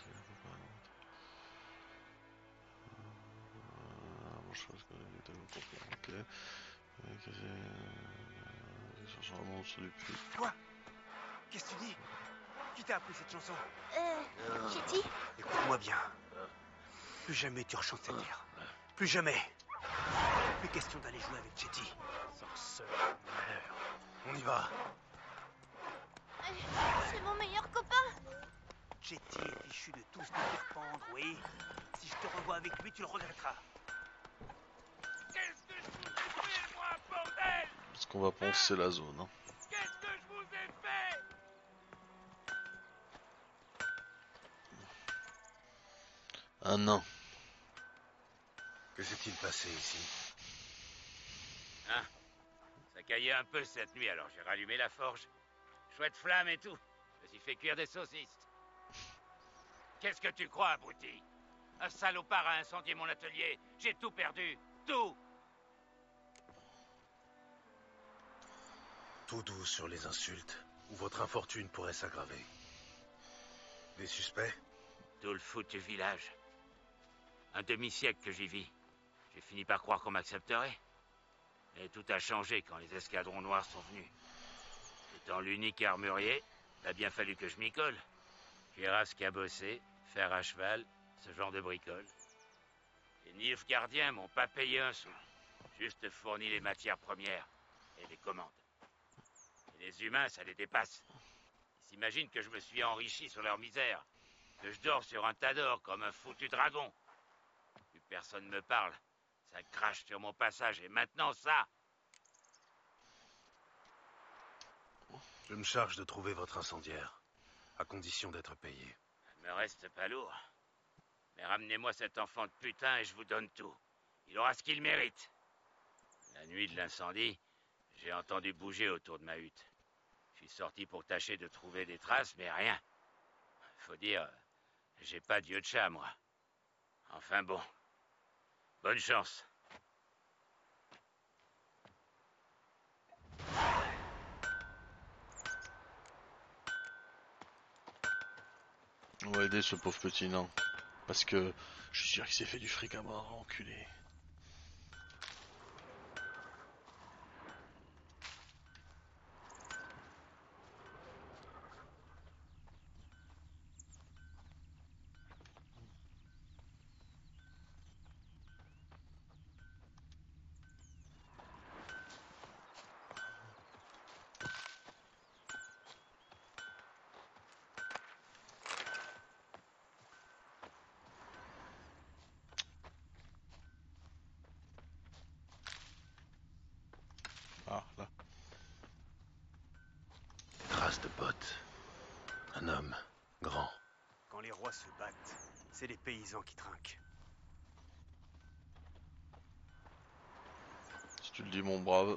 Bon, je pense que ok. Ok. Cherchant un monstre du puits. Quoi? Qu'est-ce que tu dis? Qui t'a appris cette chanson? Euh... Chetty? Écoute-moi bien. Plus jamais tu rechantes cette air. Plus jamais. Plus question d'aller jouer avec Chetty. Sans malheur. On y va. C'est mon meilleur copain. Chetty est fichu de tous te faire pendre, oui. Si je te revois avec lui, tu le regretteras. Qu'est-ce que je vous ai fait, moi, bordel? Parce qu'on va poncer la zone. Hein. Qu'est-ce que je vous ai fait? Un nain. Que s'est-il passé ici? Hein? Ça caillait un peu cette nuit, alors j'ai rallumé la forge. Chouette flamme et tout. Je me suis fait cuire des saucisses. Qu'est-ce que tu crois, abruti? Un salopard a incendié mon atelier. J'ai tout perdu. Tout. Tout doux sur les insultes, ou votre infortune pourrait s'aggraver. Des suspects? Tout le foutu village. Un demi-siècle que j'y vis. J'ai fini par croire qu'on m'accepterait. Mais tout a changé quand les escadrons noirs sont venus. Étant l'unique armurier, il a bien fallu que je m'y colle. Cuirasse cabossée, fer à cheval, ce genre de bricole. Les Nilfgaardiens m'ont pas payé un sou. Juste fourni les matières premières et les commandes. Et les humains, ça les dépasse. Ils s'imaginent que je me suis enrichi sur leur misère. Que je dors sur un tas d'or comme un foutu dragon. Plus personne me parle. Ça crache sur mon passage. Et maintenant, ça. Je me charge de trouver votre incendiaire, à condition d'être payé. Ça me reste pas lourd. Mais ramenez-moi cet enfant de putain et je vous donne tout. Il aura ce qu'il mérite. La nuit de l'incendie, j'ai entendu bouger autour de ma hutte. Je suis sorti pour tâcher de trouver des traces, mais rien. Faut dire, J'ai pas d'yeux de chat, moi. Enfin bon. Bonne chance. On va aider ce pauvre petit nain. Parce que je suis sûr qu'il s'est fait du fric à mort, enculé. Ah, là. Trace de bottes. Un homme, grand. Quand les rois se battent, c'est les paysans qui trinquent. Si tu le dis, mon brave.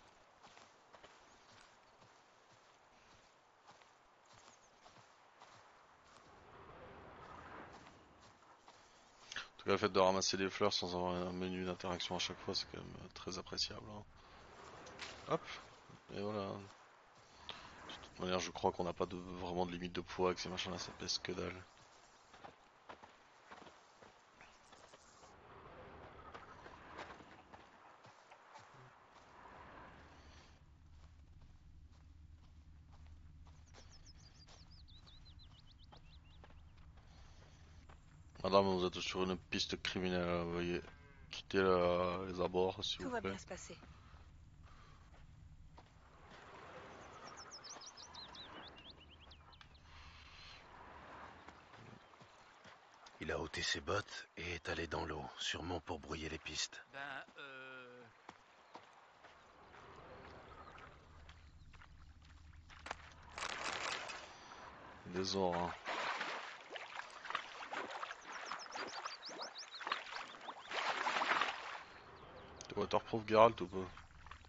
En tout cas, le fait de ramasser des fleurs sans avoir un menu d'interaction à chaque fois, c'est quand même très appréciable. Hein. Hop, et voilà. De toute manière, je crois qu'on n'a pas de, vraiment de limite de poids avec ces machins là, ça pèse que dalle. Madame, vous êtes sur une piste criminelle, veuillez quitter la, les abords, s'il Tout vous va plaît. bien se passer. Il a ôté ses bottes et est allé dans l'eau, sûrement pour brouiller les pistes. Ben, euh... Des ors, hein. T'es waterproof Geralt ou pas?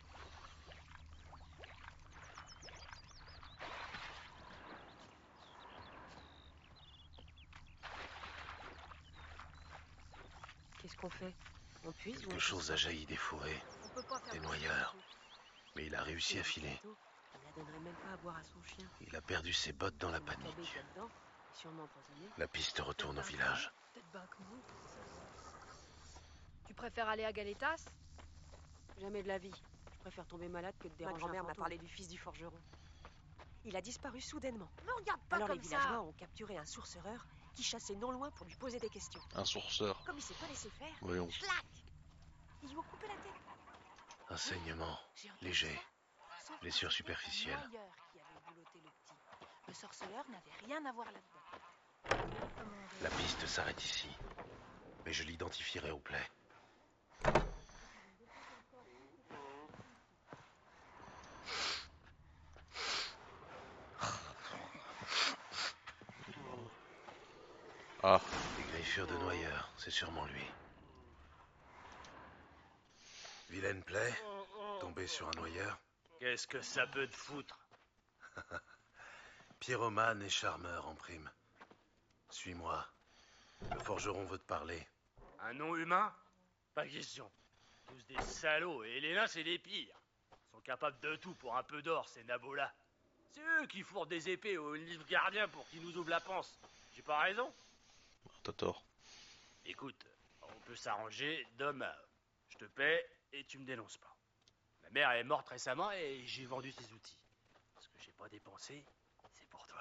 Qu'est-ce qu'on fait? On puise ou on Quelque puise chose pas? a jailli des fourrés, On peut pas faire des plus noyeurs. de Mais il a réussi à filer. Il la donnerait même pas à boire à son chien. Il a perdu ses bottes dans la Le cabé panique. qu'il y a dedans, sûrement empoisonné. La piste retourne au Peut-être village. Peut-être pas que nous. Tu préfères aller à Galetas? Jamais de la vie. Je préfère tomber malade que de déranger Ma grand-mère un m'a fantôme. parlé du fils du forgeron. Il a disparu soudainement. Ne regarde pas Alors comme les villageois ça. ont capturé un sourcereur qui chassait non loin pour lui poser des questions. Un sourceur. Comme il s'est pas laissé faire, Voyons. schlac! Ils lui ont coupé la tête. Un saignement J'ai entendu léger, ça. Sauf que blessure c'était un superficielle. noyeur qui avait boulotté le petit. Le sorceleur n'avait rien à voir là-dedans. La piste s'arrête ici. Mais je l'identifierai au plaid. Ah. Des griffures de noyeur, c'est sûrement lui. Vilaine plaie, tombée sur un noyeur. Qu'est-ce que ça peut te foutre? Pyromane et charmeur en prime. Suis-moi. Le forgeron veut te parler. Un nom humain? Pas question. Tous des salauds, et les nains, c'est les pires. Ils sont capables de tout pour un peu d'or, ces nabos-là. C'est eux qui fourrent des épées aux Nilfgaardiens pour qu'ils nous ouvrent la panse. J'ai pas raison? T'as tort. Écoute, on peut s'arranger d'homme à homme. Je te paie et tu me dénonces pas. Ma mère est morte récemment et j'ai vendu ses outils. Ce que j'ai pas dépensé, c'est pour toi.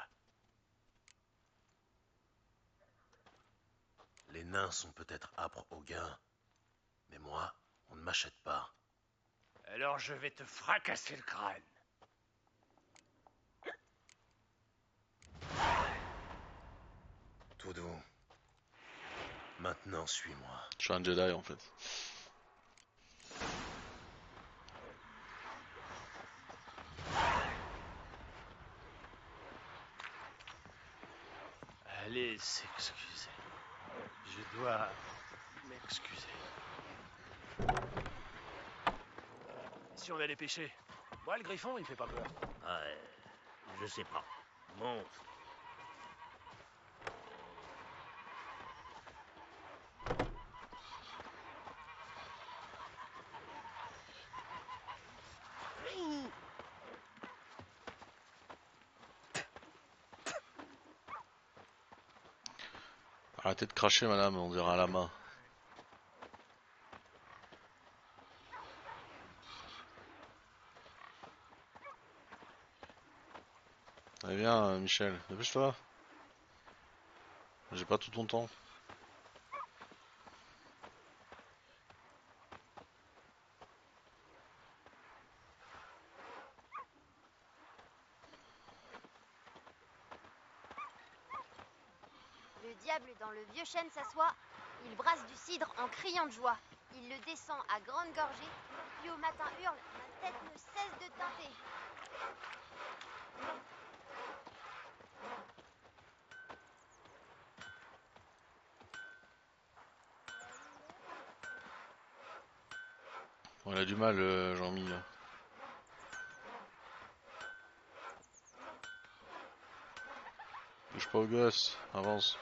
Les nains sont peut-être âpres au gain. Mais moi, on ne m'achète pas. Alors je vais te fracasser le crâne. Tout doux. Maintenant, suis-moi. Je suis un Jedi en fait. Allez s'excuser. Je dois m'excuser. Si on allait pêcher. Moi, le griffon, il me fait pas peur. Ouais, je sais pas. Monstre. Arrêtez de cracher, madame, on dirait un lama. Allez, viens, Michel, dépêche-toi. J'ai pas tout ton temps. Le diable dans le vieux chêne s'assoit. Il brasse du cidre en criant de joie. Il le descend à grande gorgée, puis au matin hurle. Ma tête ne cesse de teinter. On a du mal, euh, Jean-Mi. là. Bouge pas au gosse, avance.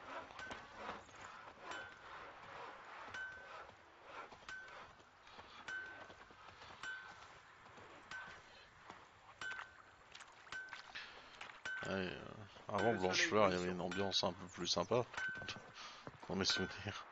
Ouais, euh, avant Blanchefleur, il y avait une ambiance un peu plus sympa. Dans mes souvenirs.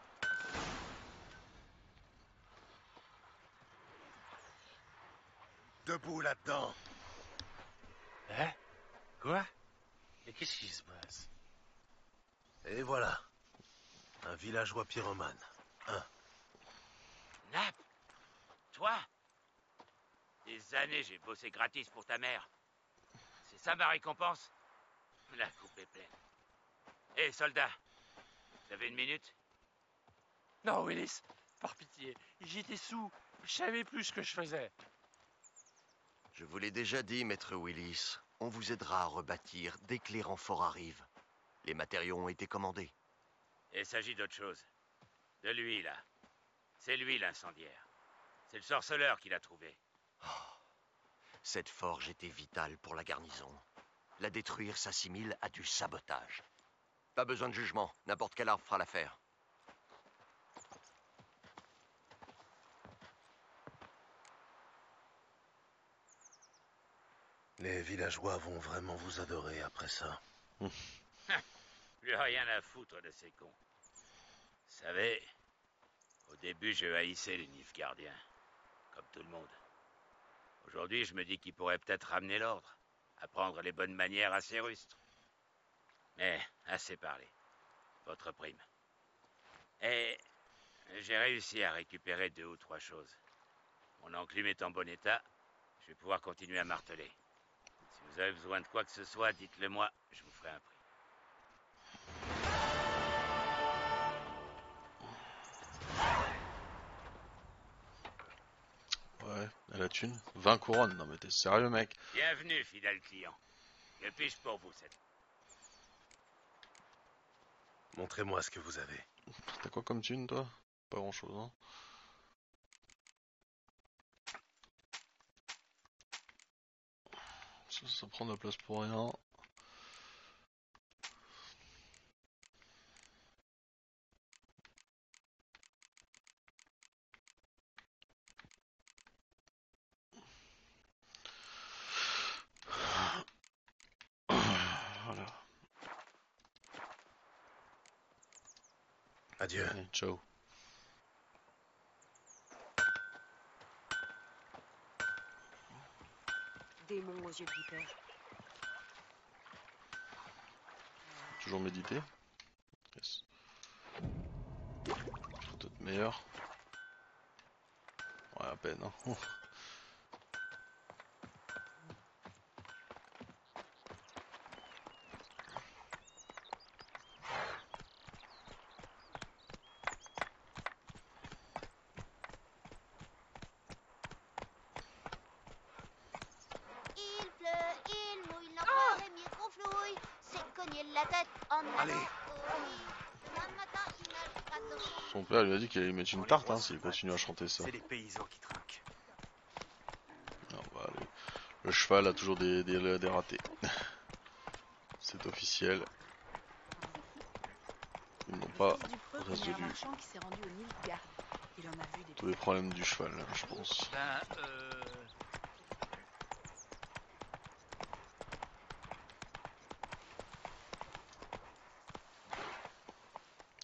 Debout là-dedans. Hein? Quoi? Mais qu'est-ce qui se passe? Et voilà. Un villageois pyromane. Un. Nap? Toi? Des années j'ai bossé gratis pour ta mère. C'est ça ma récompense? La coupe est pleine. Hé, soldat, vous avez une minute? Non, Willis, par pitié. J'étais sous. Je savais plus ce que je faisais. Je vous l'ai déjà dit, maître Willis. On vous aidera à rebâtir dès que les renforts arrivent. Les matériaux ont été commandés. Il s'agit d'autre chose. De lui, là. C'est lui l'incendiaire. C'est le sorceleur qui l'a trouvé. Cette forge était vitale pour la garnison. La détruire s'assimile à du sabotage. Pas besoin de jugement, n'importe quel arbre fera l'affaire. Les villageois vont vraiment vous adorer après ça. Plus rien à foutre de ces cons. Vous savez, au début, je haïssais les Nilfgaardiens, comme tout le monde. Aujourd'hui, je me dis qu'ils pourraient peut-être ramener l'ordre, apprendre les bonnes manières à ces rustres. Mais, assez parlé. Votre prime. Et j'ai réussi à récupérer deux ou trois choses. Mon enclume est en bon état, je vais pouvoir continuer à marteler. Si vous avez besoin de quoi que ce soit, dites-le moi, je vous ferai un prix. Ouais, à la thune. vingt couronnes, non mais t'es sérieux, mec? Bienvenue, fidèle client. Que puis-je pour vous, cette... Montrez-moi ce que vous avez. T'as quoi comme thune, toi? Pas grand chose, hein. Ça, ça prend de la place pour rien. Voilà. Adieu. Allez, ciao. Démon aux yeux de vipère. Toujours méditer. Yes. Peut-être meilleur. Ouais, à peine, hein. Il pleut, il mouille, l'empereur est mis conflouille. C'est cogner la tête en Allez. allant au lit. Demain matin, il nagera dans son... Son père lui a dit qu'il allait mettre une tarte, hein, s'il continue à chanter ça. C'est les paysans qui trinquent. Non, bah, le, le cheval a toujours des, des, des ratés. C'est officiel. Ils n'ont pas résolu marchand qui s'est rendu au Nilfgaard. Il en a vu des... tous les problèmes du cheval, je pense. Ben, euh...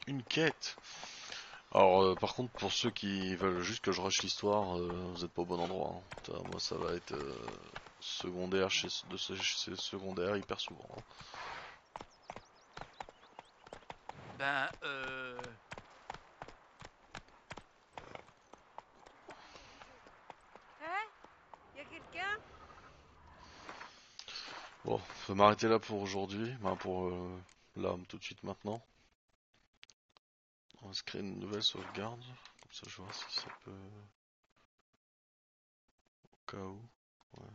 Une quête. Alors, euh, par contre, pour ceux qui veulent juste que je rush l'histoire, euh, vous êtes pas au bon endroit. Hein. Putain, moi, ça va être euh, secondaire chez, de ce, chez secondaire hyper souvent. Hein. Ben, euh... Hein? Y a quelqu'un? Bon, je vais m'arrêter là pour aujourd'hui. Ben, pour euh, là, tout de suite maintenant. On va se créer une nouvelle sauvegarde. Comme ça, je vois si ça peut. Au cas où. Ouais.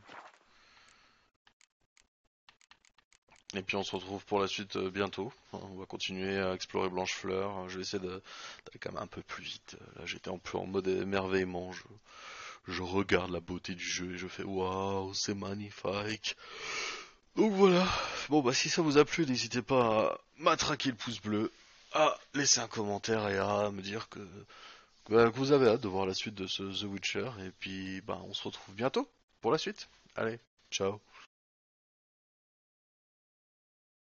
Et puis on se retrouve pour la suite euh, bientôt. On va continuer à explorer Blanchefleur. Je vais essayer d'aller quand même un peu plus vite. Là j'étais un peu en mode émerveillement. Je, je regarde la beauté du jeu et je fais waouh, c'est magnifique. Donc voilà. Bon bah si ça vous a plu, n'hésitez pas à matraquer le pouce bleu, à laisser un commentaire et à me dire que, que, que vous avez hâte de voir la suite de ce The Witcher. Et puis bah on se retrouve bientôt pour la suite. Allez, ciao.